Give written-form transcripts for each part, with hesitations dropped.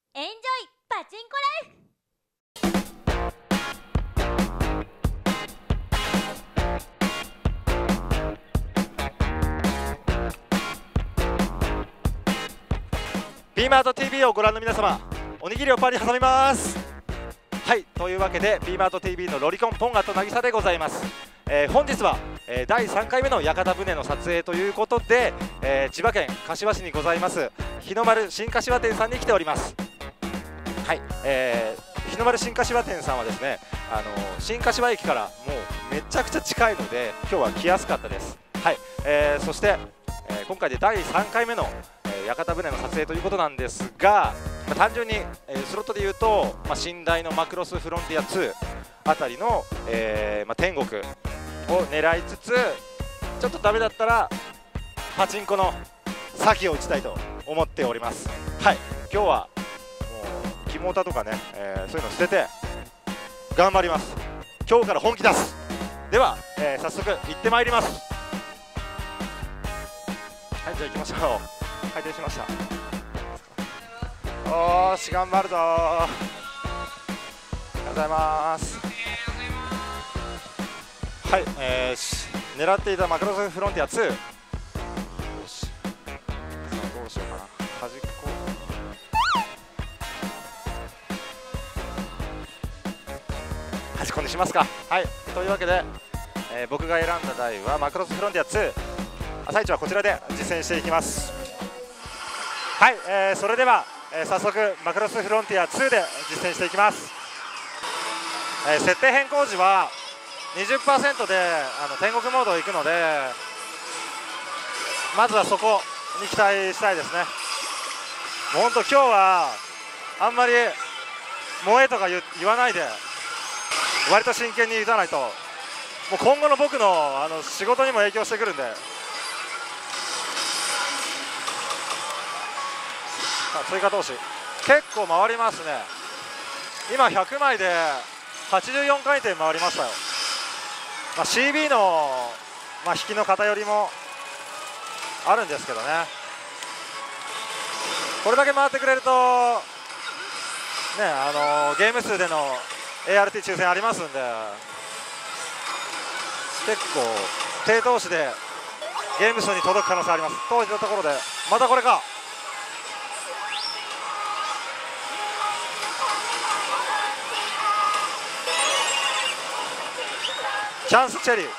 エンジョイパチンコライフ。 ビーマート TV をご覧の皆様、おにぎりをパンに挟みます。はい、というわけでビーマート TV のロリコンポンガと渚でございます。本日は、第3回目の屋形船の撮影ということで、千葉県柏市にございます日の丸新柏店さんに来ております。はい、日の丸新柏店さんはですね、新柏駅からもうめちゃくちゃ近いので今日は来やすかったです。はい、そして、今回で第3回目の屋形船の撮影ということなんですが、単純に、スロットでいうと、寝台のマクロスフロンティア2あたりの、天国を狙いつつ、ちょっとダメだったらパチンコの先を打ちたいと思っております。はい、今日はもうキモタとかね、そういうの捨てて頑張ります。今日から本気出す。では、早速行ってまいります。はい、じゃあ行きましょう。開店しました。おーし頑張るぞー。おはようございます。はい、狙っていたマクロスフロンティア2。よし、さあどうしようかな。端っこ端っこにしますか。はい、というわけで、僕が選んだ台はマクロスフロンティア2。朝一はこちらで実践していきます。はい、それでは、早速マクロスフロンティア2で実践していきます。設定変更時は 20% で天国モード行くので、まずはそこに期待したいですね。もう本当今日はあんまり萌えとか言わないで割と真剣に打たないと、もう今後の僕の仕事にも影響してくるんで。追加投資結構回りますね。今100枚で84回転回りましたよ。CB の、引きの偏りもあるんですけどね。これだけ回ってくれるとね、ゲーム数での ART 抽選ありますんで、結構低投資でゲーム数に届く可能性あります。といったところでまたこれか。チャンスチェリー、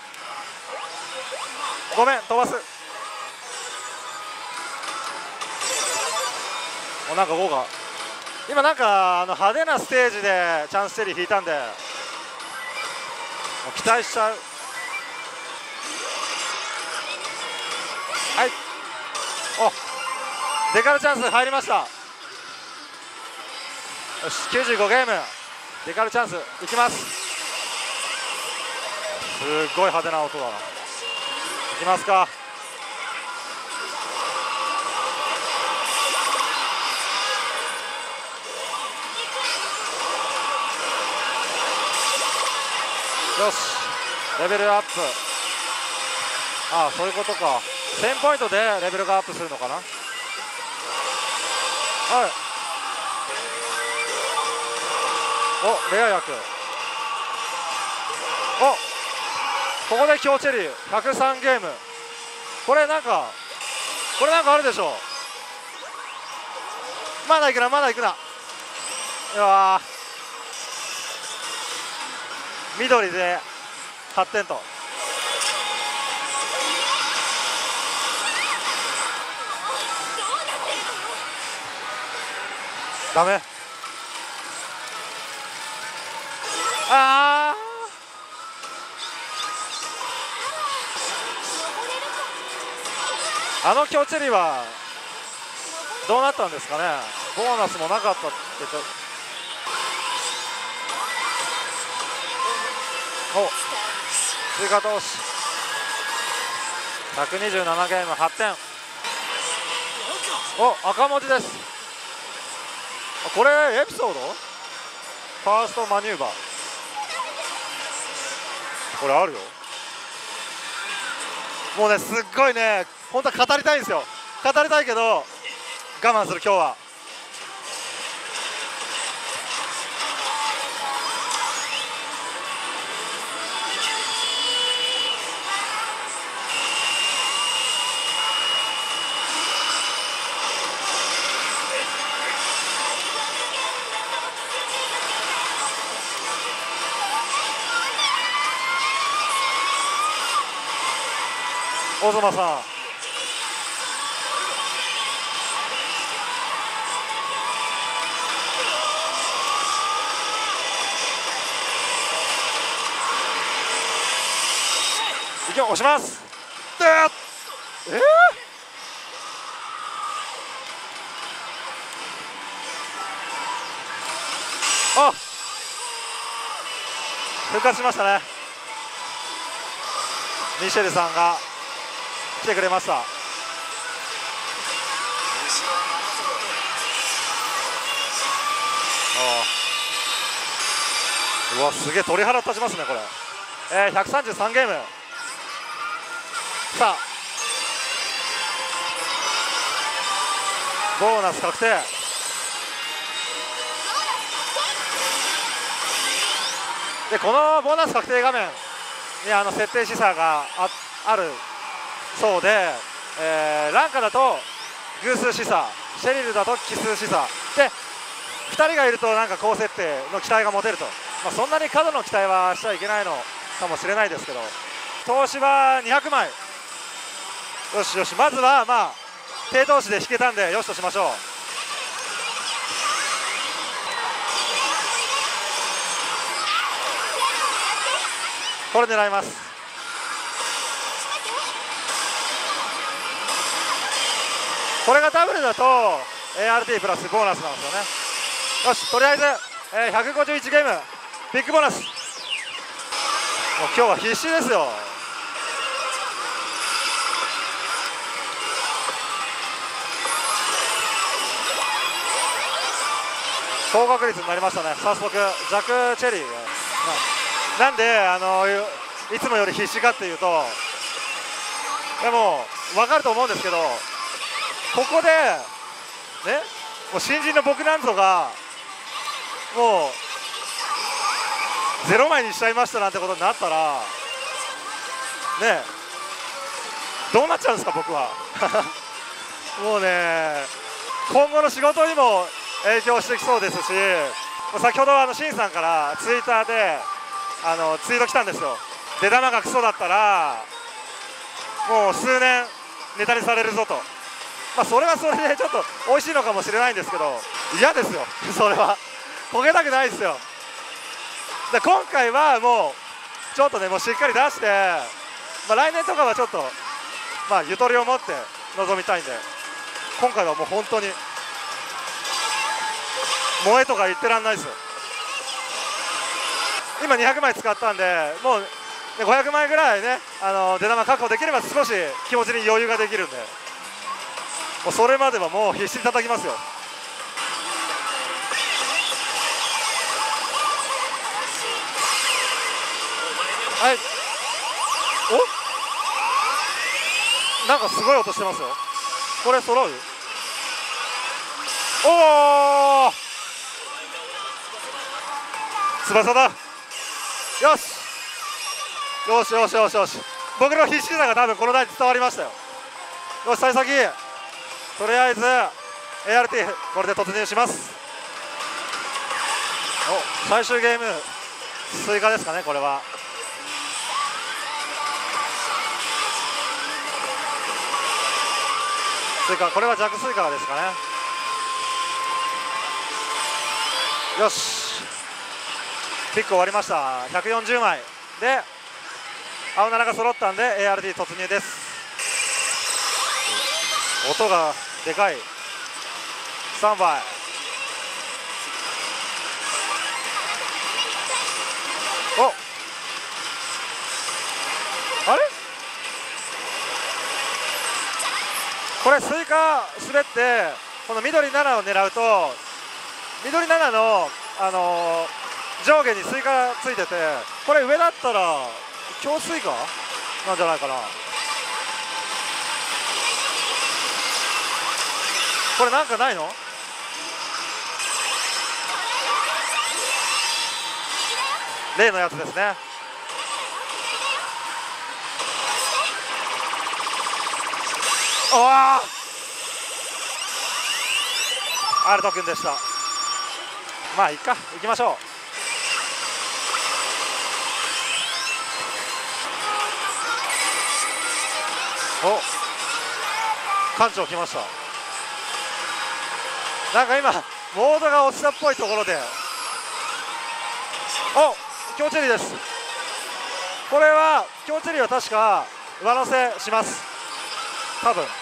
ごめん飛ばす。なんか豪華。今なんか派手なステージでチャンスチェリー引いたんで、もう期待しちゃう。はい、おデカルチャンス入りました。よし、95ゲームデカルチャンスいきます。すっごい派手な音だな。いきますか。よし、レベルアップ。ああ、そういうことか。1000ポイントでレベルがアップするのかな。はい、おレア役。ここで強チェリー103ゲーム。これなんかあるでしょう。まだいくな。うわー、緑で8点と。ダメ。あー、強チェリーはどうなったんですかね。ボーナスもなかったって追加投資127ゲーム8点。赤文字です。これエピソードファーストマニューバー、これあるよ。もうね、すっごいね、本当は語りたいんですよ。語りたいけど我慢する。今日は小妻さん、いき押します。あ、復活しましたね。ミシェルさんが来てくれました。うわ、すげえ鳥肌立ちますねこれ。133ゲーム。さあボーナス確定。でこのボーナス確定画面に設定示唆があるそうで、ランカだと偶数示唆、シェリルだと奇数示唆で、2人がいるとなんか高設定の期待が持てると、そんなに過度の期待はしちゃいけないのかもしれないですけど、投資は200枚、よしよし、まずは低投資で引けたんでよしとしましょう。これ狙います。これがダブルだと ART プラスボーナスなんですよね。よし、とりあえず、151ゲームビッグボーナス。もう今日は必死ですよ。高確率になりましたね。早速ジャク・チェリー、なんでいつもより必死かっていうと、でも分かると思うんですけど、ここでね、もう新人の僕なんぞがもう0枚にしちゃいましたなんてことになったらね、どうなっちゃうんですか僕は。もうね、今後の仕事にも影響してきそうですし、先ほどシンさんからツイッターでツイート来たんですよ。出玉がクソだったらもう数年ネタにされるぞと。それはそれでちょっと美味しいのかもしれないんですけど、嫌ですよ。それは焦げたくないですよ。で今回はもうちょっとね、もうしっかり出して、来年とかはちょっとゆとりを持って臨みたいんで、今回はもう本当に萌えとか言ってらんないですよ。今200枚使ったんで、もう500枚ぐらいね、出玉確保できれば少し気持ちに余裕ができるんで、もうそれまではもう必死に叩きますよ。はい、お、なんかすごい音してますよ。これ揃う？おお、翼だ。よしよしよしよしよし、僕の必死さが多分この台に伝わりましたよ。よし、幸先、とりあえず ART これで突入します。お、最終ゲーム追加ですかね、これは。追加、これは弱追加ですかね。よし、ピック終わりました。140枚で青7が揃ったんで ART 突入です。音がでかい。スタンバイ。お、あれ、これスイカ滑ってこの緑7を狙うと、緑7の上下にスイカがついてて、これ上だったら強スイカなんじゃないかな。これなんかないの？例のやつですね。おー、アルト君でした。まあいっか、行きましょう。 お、館長来ました。なんか今モードが落ちたっぽいところで、お、強チェリーです。これは強チェリーは確か上乗せします、多分。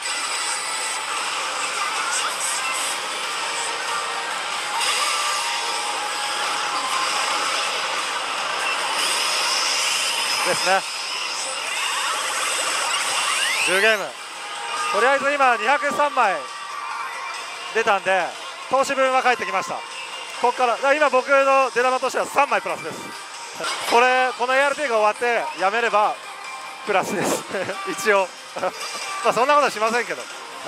ですね。10ゲーム、とりあえず今203枚出たんで投資分は返ってきました。ここから今僕の出玉としては3枚プラスです。この ART が終わってやめればプラスです一応まあそんなことはしませんけど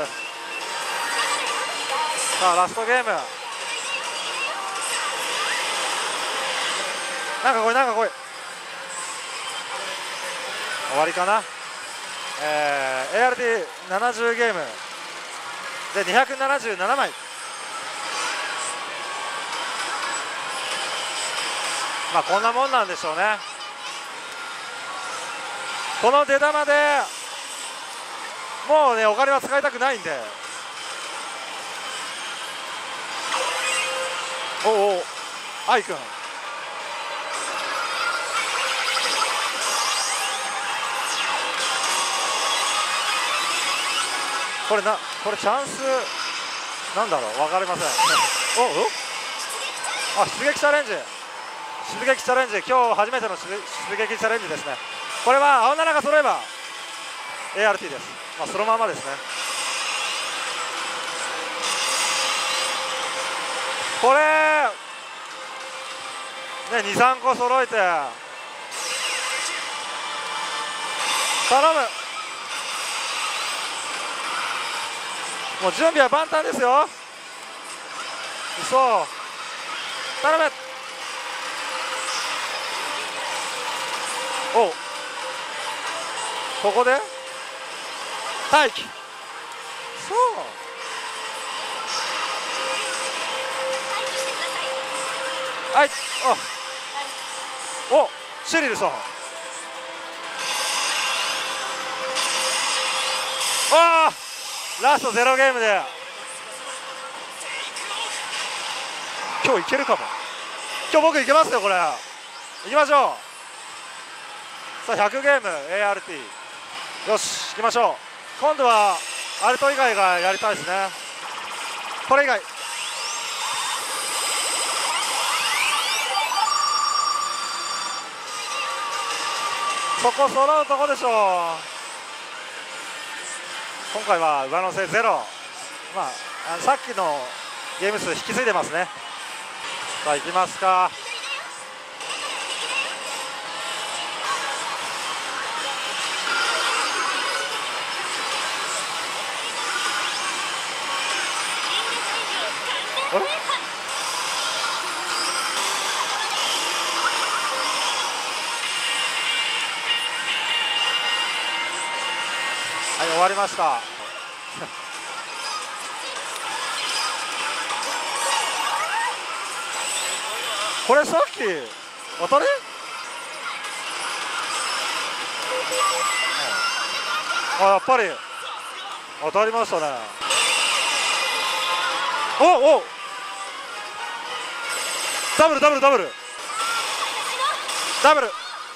さあラストゲーム、なんかこれ終わりかな。ART70 ゲームで277枚、まあこんなもんなんでしょうね。この出玉でもうねお金は使いたくないんで、おお、愛くん、これチャンスなんだろう、分かりませんおお、あ、出撃チャレンジ、今日初めての出撃チャレンジですね。これは青7が揃えば ART です。まあそのままですね。これね、2、3個揃えて頼む。もう準備は万端ですよ。嘘、頼む。お、ここで待機。そう、はい、お、シリルさん、ああ、ラスト0ゲームで今日いけるかも。今日僕いけますよ、これ。いきましょう。さあ100ゲーム ART、 よし行きましょう。今度はアルト以外がやりたいですね。これ以外そこ揃うとこでしょう。今回は上乗せゼロ、まあさっきのゲーム数引き継いでますね。さあ行きますか。あれ、はい、終わりましたこれさっき当たり、あ、やっぱり当たりましたね。おお、ダブルダブルダブルダブル、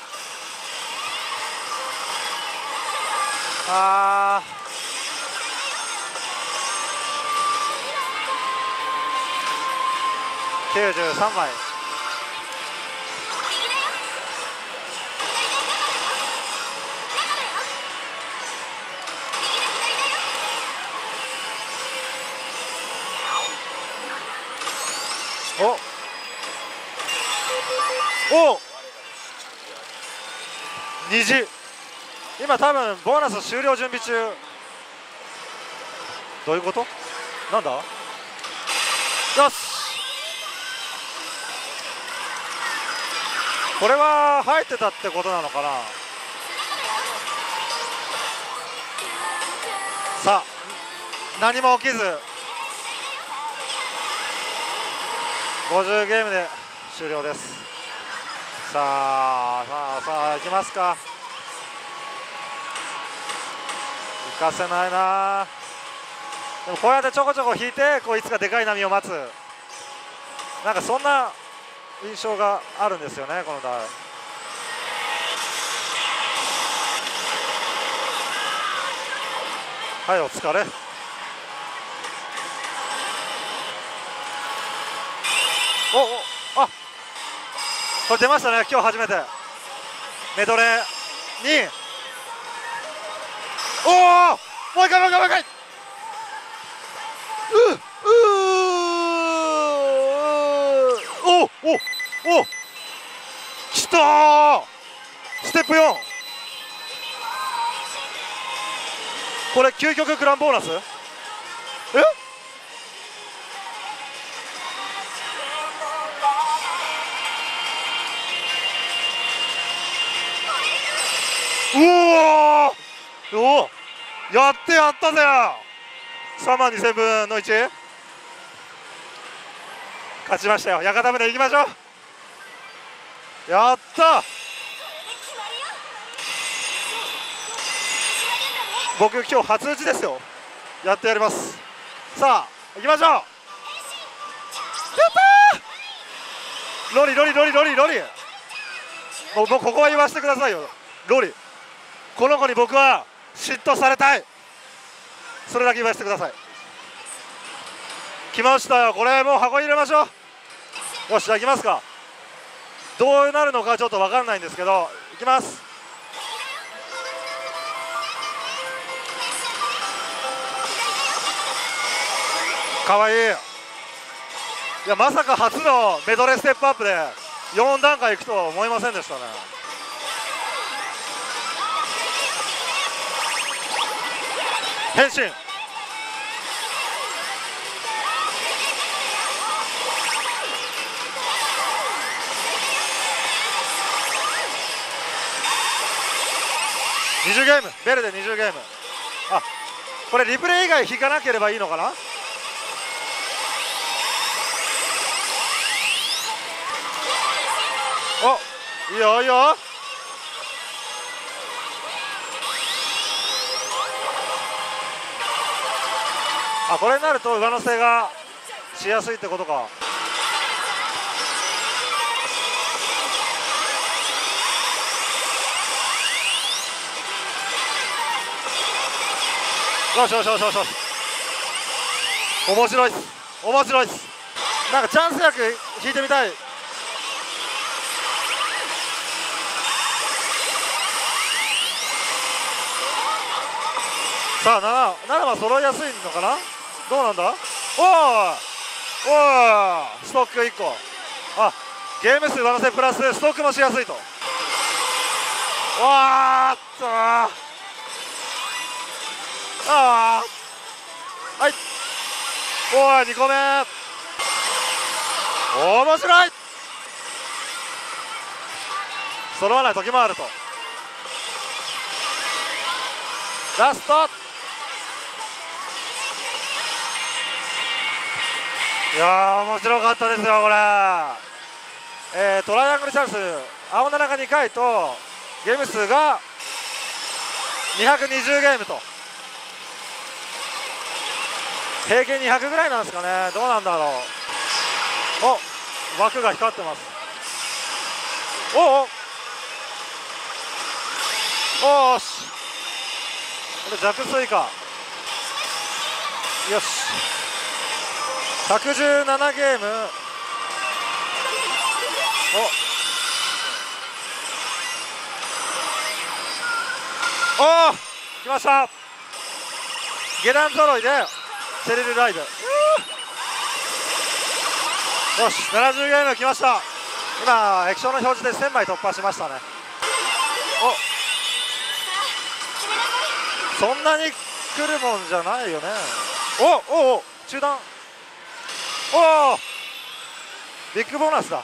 あー93枚。お虹、今多分ボーナス終了準備中。どういうこと、なんだ、よし、これは入ってたってことなのかな。さあ何も起きず50ゲームで終了です。さあ行きますか。行かせないな。でもこうやってちょこちょこ引いてこういつかでかい波を待つ、なんかそんな印象があるんですよねこの台。はい、お疲れ。あ、これ出ましたね、今日初めてメドレーに。おお、もう一回もう一回もう一回。おきたー。ステップ4、これ究極クランボーナス。おお、やってやったぜ。3万2000分の1勝ちましたよ。屋形船行きましょう。やった。僕今日初打ちですよ。やってやります。さあ行きましょう。やったー。ロリロリロリロリロリ、もうここは言わせてくださいよ。ロリ、この子に僕は嫉妬されたい、それだけ言わせてください。来ましたよ。これもう箱入れましょう。よし、じゃあ行きますか。どうなるのかちょっと分かんないんですけど、行きます。かわいい。いや、まさか初のメドレーステップアップで4段階いくとは思いませんでしたね。変身。20ゲーム、ベルで20ゲーム。あ、これリプレイ以外引かなければいいのかな。お、いいよいいよ。あ、これになると上乗せがしやすいってことか。よしよしよしよしよし、面白いっす面白いっす。なんかチャンス役引いてみたい。さあ 7は揃いやすいのかな。どうなんだ。おお、ストック1個。あ、ゲーム数上乗せプラスストックもしやすいと。わーっとはい、おい2個目、面白い。揃わない時もあると。ラスト。いやー面白かったですよこれ。トライアングルチャンス青7が2回とゲーム数が220ゲームと、平均200ぐらいなんですかね。どうなんだろう。お、枠が光ってます。おーし、これ弱水か。よし、117ゲーム。おお、来ました。下段揃いでセリルライブ。よし、70ゲーム来ました。今液晶の表示で1000枚突破しましたね。そんなに来るもんじゃないよね。お中段。ビッグボーナスだ。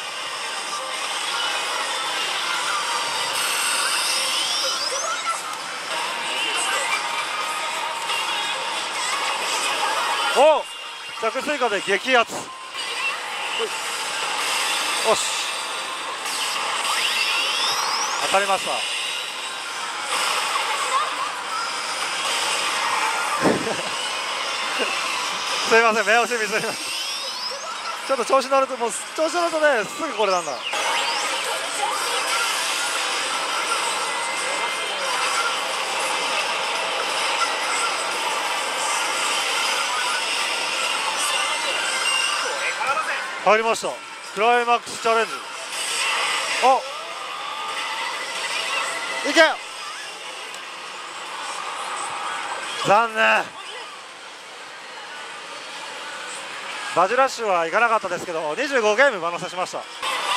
着追加で激アツ。よし、当たりました。 すいません、目押しミスりました。ちょっと調子乗ると、もう調子乗るとね、すぐこれなんだ。入りました。クライマックスチャレンジ。お、いけ。残念。バジラッシュはいかなかったですけど、25ゲーム上乗せしました。よ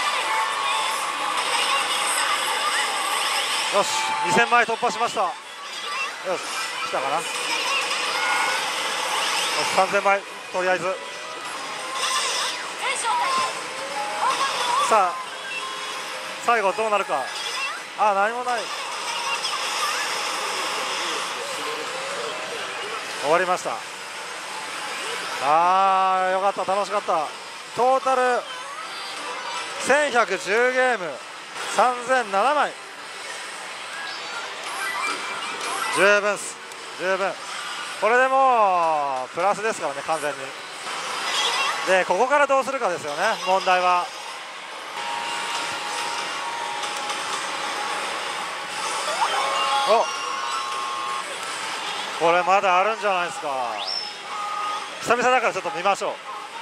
し、2000枚突破しました。よし、来たかな。よし、3000枚とりあえず。さあ最後どうなるか。あ、何もない。終わりました。あー、よかった、楽しかった。トータル1110ゲーム、3007枚。十分っす、十分。これでもうプラスですからね、完全に。でここからどうするかですよね、問題は。お、これまだあるんじゃないですか。久々だからちょっと見ましょう。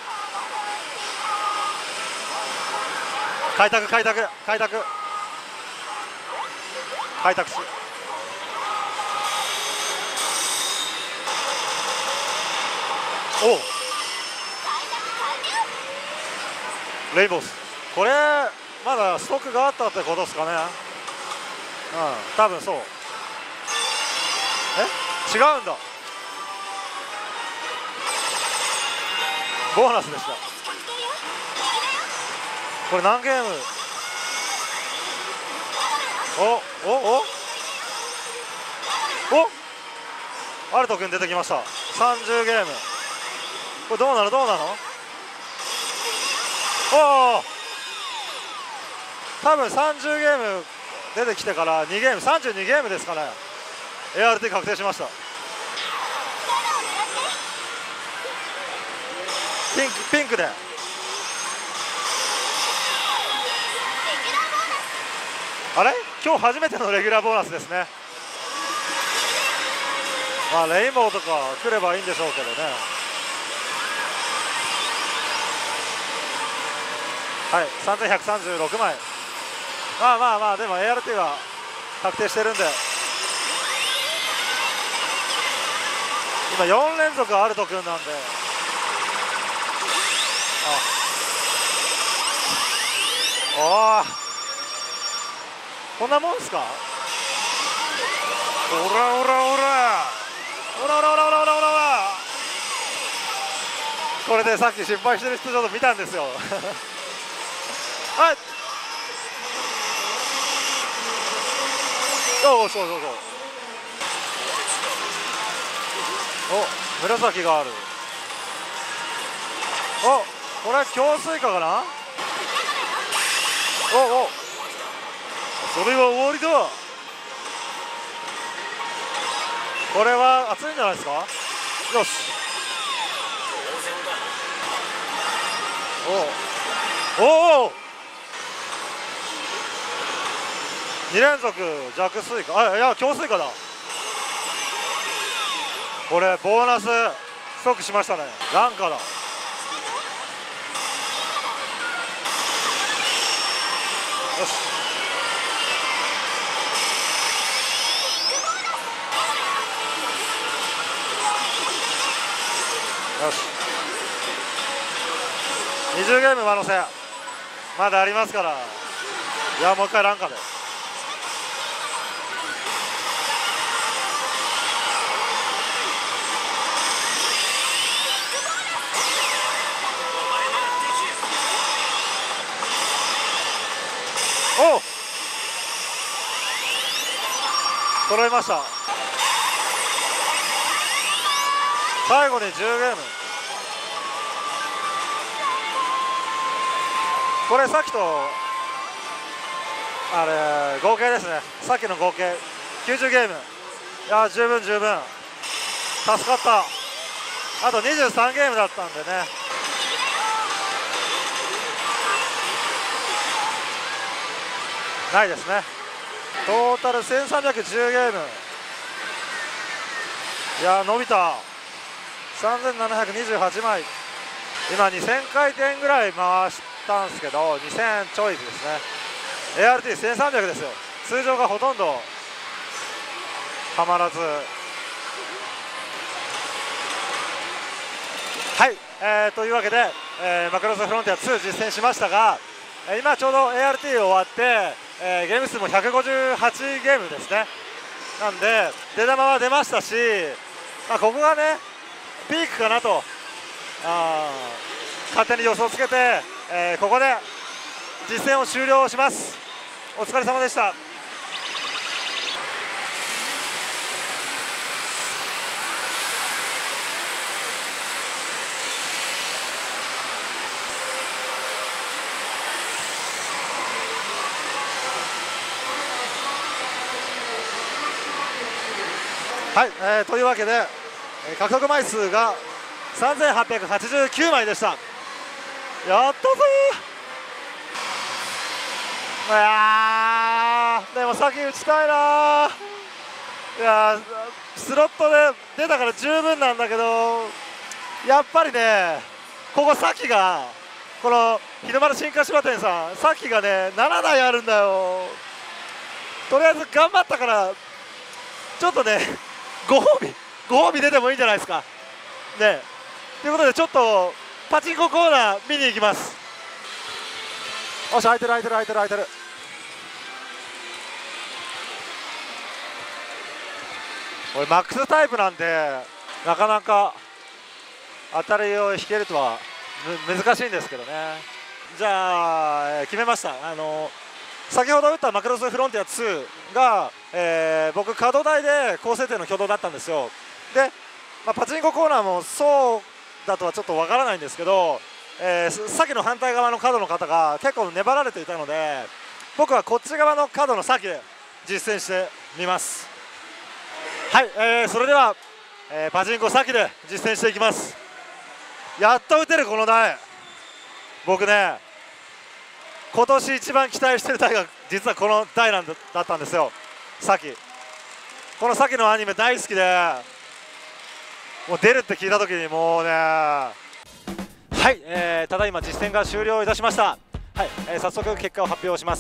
開拓開拓開拓開拓し、お、レイボス、これまだストックがあったってことですかね。うん、多分そう。違うんだ。ボーナスでした。これ何ゲーム。おアルト君出てきました。30ゲーム。これどうなのどうなの。おお、多分30ゲーム出てきてから2ゲーム、32ゲームですかね。 ART 確定しました。ピンクで。あれ、今日初めてのレギュラーボーナスですね。まあレインボーとか来ればいいんでしょうけどね。はい、3136枚。まあまあまあ、でも ART は確定してるんで。今4連続アルト君なんで。おお、こんなもんすか。おらおらおらおらおらおらおらおらおら。これでさっき失敗してる人ちょっと見たんですよ。はい、おそうそうそう。お、紫がある。お、これは強水化かな。お、それは終わりだ。これは熱いんじゃないですか。よし。おお、2連続弱水化。あ、いや強水化だ。これボーナスストックしましたね。ランカだ。よし。よし、20ゲーム上乗せまだありますから。いや、もう一回ランカで。おっ、揃いました。最後に10ゲーム。これさっきとあれ合計ですね。さっきの合計90ゲーム。いや、十分十分。 助かった。あと23ゲームだったんでね。ないですね。トータル1310ゲーム。いやー伸びた。3728枚。今2000回転ぐらい回したんですけど、2000ちょいですね。 ART1300 ですよ。通常がほとんどはまらず。はい、というわけで、マクロスフロンティア2実践しましたが、今ちょうど ART 終わって、ゲーム数も158ゲームですね。なんで出玉は出ましたし、ここがねピークかなと勝手に予想つけて、ここで実践を終了します。お疲れ様でした。はい、というわけで、獲得枚数が3889枚でした。やったぞー。いやーでも先打ちたいなー。いやスロットで出たから十分なんだけど、やっぱりねここ先がこの日の丸新鹿島店さん、先がね7台あるんだよ。とりあえず頑張ったからちょっとねご褒美出てもいいんじゃないですかね。ということでちょっとパチンココーナー見に行きます。よし、空いてる。これマックスタイプなんでなかなか当たりを引けるとは難しいんですけどね。じゃあ、決めました。先ほど打ったマクロスフロンティア2が、僕稼働台で高設定の挙動だったんですよ。で、パチンココーナーもそうだとはちょっとわからないんですけど、先の反対側の角の方が結構粘られていたので、僕はこっち側の角の先で実践してみます。はい、それでは、パチンコ先で実践していきます。やっと打てるこの台。僕ね今年一番期待してる台が実はこの台だったんですよ。この先のアニメ大好きで、もう出るって聞いた時にもうね、はい、ただいま実践が終了いたしました。はい、早速結果を発表します。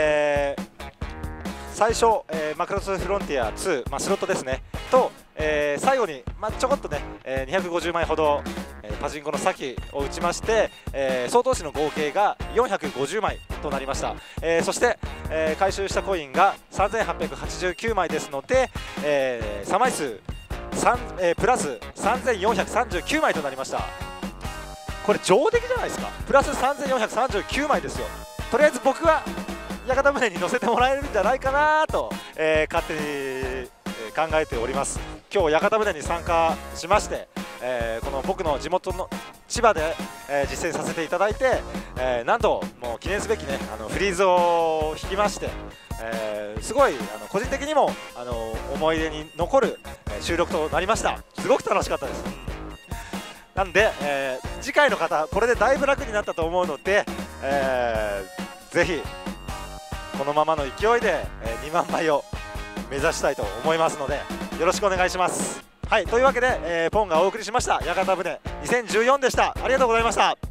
最初、マクロスフロンティア2、スロットですねと、最後に、ちょこっとね、250枚ほど、パチンコの先を打ちまして、総投資の合計が450枚となりました。そして、回収したコインが3889枚ですので、3枚数プラス3439枚となりました。これ上出来じゃないですか。プラス3439枚ですよ。とりあえず僕は屋形船に乗せてもらえるんじゃないかなと、勝手に考えております。今日屋形船に参加しまして、この僕の地元の千葉で、実践させていただいて、なんともう記念すべきねフリーズを引きまして、すごい個人的にも思い出に残る、収録となりました。すごく楽しかったです。なんで、次回の方これでだいぶ楽になったと思うので、ぜひこのままの勢いで、2万枚を目指したいと思いますのでよろしくお願いします。はい、というわけで、ポンがお送りしました屋形船2014でした。ありがとうございました。